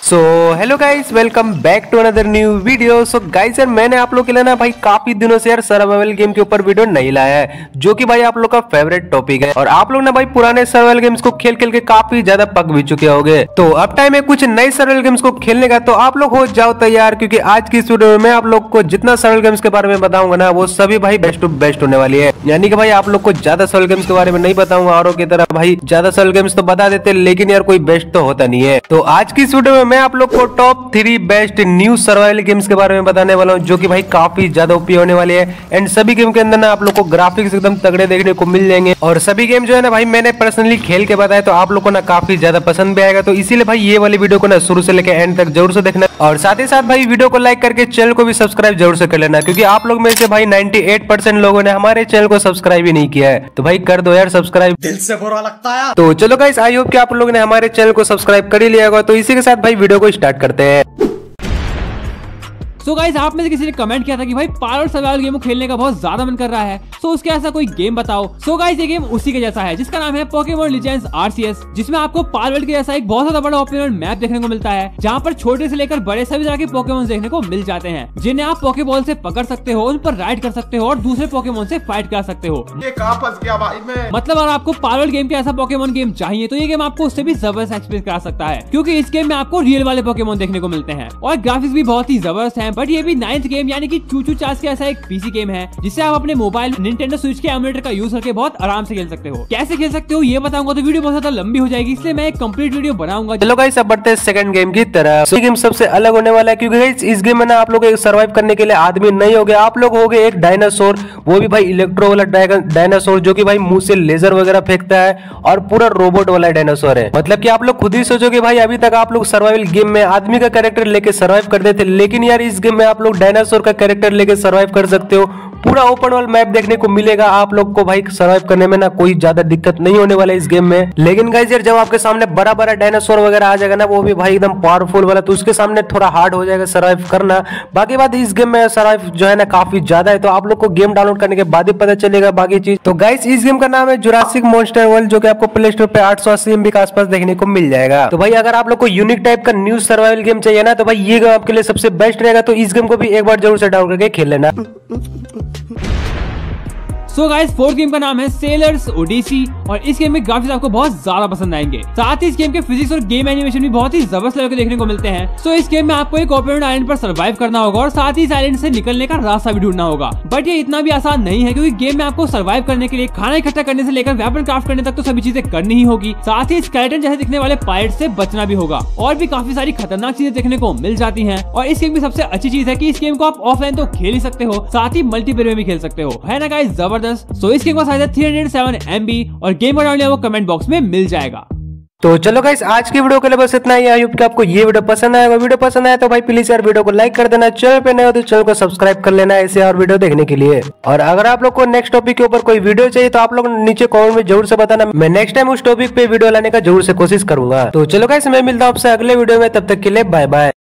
So hello guys, welcome back to another new video. So guys यार, मैंने आप लोग के लिए ना भाई काफी दिनों से यार सर्वाइवल गेम के ऊपर वीडियो नहीं लाया है, जो कि भाई आप लोग का फेवरेट टॉपिक है। और आप लोग ना भाई पुराने सर्वाइवल गेम्स को खेल खेल के काफी ज्यादा पक भी चुके होंगे। तो अब टाइम है कुछ नए सर्वाइवल गेम्स को खेलने का। तो आप लोग हो जाओ तैयार, क्योंकि आज की इस वीडियो में आप लोग को जितना सर्वाइवल गेम्स के बारे में बताऊंगा ना, वो सभी भाई बेस्ट टू बेस्ट होने वाली है। यानी कि भाई आप लोग को ज्यादा सर्वाइवल गेम्स के बारे में नहीं बताऊंगा, औरों की तरह भाई ज्यादा सर्वाइवल गेम्स तो बता देते, लेकिन यार कोई बेस्ट तो होता नहीं है। तो आज की इस वीडियो में मैं आप लोग को top 3 best new survival games के बारे में बताने वाला हूं, जो कि भाई काफी ज्यादा ओपी होने वाली है। एंड सभी गेम के अंदर ना आप लोग को ग्राफिक्स एकदम तगड़े देखने को मिल जाएंगे। और सभी गेम जो है ना भाई मैंने पर्सनली खेल के बताया, तो आप लोग को ना काफी ज्यादा पसंद भी आएगा। तो इसीलिए भाई ये वाली वीडियो को ना शुरू से लेकर एंड तक जरूर से देखना, और साथ ही साथ भाई वीडियो को लाइक करके चैनल को भी सब्सक्राइब जरूर से कर लेना, क्योंकि आप लोग में से भाई 98% लोगों ने हमारे चैनल को सब्सक्राइब ही नहीं किया है। तो भाई कर दो यार सब्सक्राइब, दिल से बुरा लगता है। तो चलो गाइस, आई होप कि आप लोगों ने हमारे चैनल को सब्सक्राइब कर ही लिया होगा। तो इसी के साथ भाई वीडियो को स्टार्ट करते हैं। सो गाइस, आप में से किसी ने कमेंट किया था कि भाई पावर सर्वाइवल गेम को खेलने का बहुत ज्यादा मन कर रहा है, सो उसके ऐसा कोई गेम बताओ। सो गाइस, ये गेम उसी के जैसा है जिसका नाम है पोकेमॉन लीजेंड्स आरसीएस, जिसमें आपको पावर वर्ल्ड के जैसा एक बहुत ज्यादा बड़ा ओपन वर्ल्ड मैप देखने को मिलता है, जहाँ पर छोटे से लेकर बड़े सभी तरह के पोकेमॉन देखने को मिल जाते हैं, जिन्हें आप पोकेबॉल से पकड़ सकते हो, उन पर राइड कर सकते हो और दूसरे पोकेमॉन से फाइट कर सकते हो। ये कहाँ फंस गया भाई मैं। मतलब अगर आपको पावर वर्ल्ड गेम के ऐसा पोकेमॉन गेम चाहिए, तो ये गेम आपको उससे भी जबरदस्त एक्सपीरियंस करा सकता है, क्योंकि इस गेम में आपको रियल वाले पोकेमॉन देखने को मिलते हैं और ग्राफिक्स भी बहुत ही जबरदस्त है। बट ये भी 9th गेम यानी कि चूचू चास के ऐसा एक पीसी गेम है, जिसे आप अपने मोबाइल निंटेंडो स्विच के एमुलेटर का यूज करके बहुत आराम से खेल सकते हो। कैसे खेल सकते हो ये बताऊंगा तो वीडियो बहुत ज्यादा लंबी हो जाएगी, इसलिए मैं एक कंप्लीट वीडियो बनाऊंगा। चलो गाइस, अब बढ़ते हैं सेकंड गेम की तरफ। ये गेम सबसे अलग होने वाला है, क्योंकि गाइस इस गेम में ना आप लोग सर्वाइव करने के लिए आदमी नहीं होगे, आप लोग होगे एक डायनासोर, वो भी भाई इलेक्ट्रो वाला डायनासोर, जो कि भाई मुंह से लेजर वगैरह फेंकता है और पूरा रोबोट वाला डायनासोर है। मतलब कि आप लोग खुद ही सोचोगे भाई अभी तक आप लोग सर्वाइवल गेम में आदमी का कैरेक्टर लेके सर्वाइव करते थे, लेकिन यार इस गेम में आप लोग डायनासोर का कैरेक्टर लेके सर्वाइव कर सकते हो। पूरा ओपन वर्ल्ड मैप देखने को मिलेगा आप लोग को, भाई सर्वाइव करने में ना कोई ज्यादा दिक्कत नहीं होने वाला है इस गेम में। लेकिन गाइस यार, जब आपके सामने बड़ा बड़ा डायनासोर वगैरह आ जाएगा ना, वो भी भाई एकदम पावरफुल वाला, तो उसके सामने थोड़ा हार्ड हो जाएगा सर्वाइव करना। बाकी बात इस गेम में सर्वाइव जो है ना काफी ज्यादा है, तो आप लोग को गेम डाउनलोड करने के बाद ही पता चलेगा बाकी चीज। तो गाइस इस गेम का नाम है जुरासिक मॉन्स्टर वर्ल्ड, जो कि आपको प्ले स्टोर पे 880 MB के आसपास देखने को मिल जाएगा। तो भाई अगर आप लोग को यूनिक टाइप का न्यू सर्वाइवल गेम चाहिए ना, तो भाई ये गेम आपके लिए सबसे बेस्ट रहेगा। तो इस गेम को भी एक बार जरूर से डाउनलोड करके खेल लेना। सो गाइस, फोर्थ गेम का नाम है सेलर्स ओडिसी, और इस गेम में ग्राफिक्स आपको बहुत ज्यादा पसंद आएंगे। साथ ही इस गेम के फिजिक्स और गेम एनिमेशन भी बहुत ही जबरदस्त लेवल के देखने को मिलते हैं। सो इस गेम में आपको एक ओपन आइलैंड पर सर्वाइव करना होगा और साथ ही इस आइलैंड से निकलने का रास्ता भी ढूंढना होगा। बट ये इतना भी आसान नहीं है, क्योंकि गेम में आपको सर्वाइव करने के लिए खाना इकट्ठा करने से लेकर वेपन क्राफ्ट करने तक तो सभी चीजें करनी ही होगी। साथ ही स्केलेटन जैसे दिखने वाले पायरेट से बचना भी होगा, और भी काफी सारी खतरनाक चीजें देखने को मिल जाती है। और इस गेम की सबसे अच्छी चीज है कि इस गेम को आप ऑफलाइन तो खेल ही सकते हो, साथ ही मल्टीप्लेयर में भी खेल सकते हो, है ना गाइस जबरदस्त। सो इस गेम का साइज है 307 MB और गेम का वो कमेंट बॉक्स में मिल जाएगा। तो चलो गाइस, आज की वीडियो के लिए बस इतना ही। आई होप कि आपको ये वीडियो पसंद आएगा। वीडियो पसंद आया तो भाई प्लीज यार वीडियो को लाइक कर देना, चैनल पे नए हो तो चैनल को सब्सक्राइब कर लेना ऐसे और वीडियो देखने के लिए। और अगर आप लोग को नेक्स्ट टॉपिक के ऊपर कोई वीडियो चाहिए, तो आप लोग नीचे कमेंट में जरूर से बताना, मैं नेक्स्ट टाइम उस टॉपिक पे वीडियो लाने का जरूर से कोशिश करूंगा। तो चलो गाइस, मैं मिलता हूं आपसे अगले वीडियो में, तब तक के लिए बाय बाय।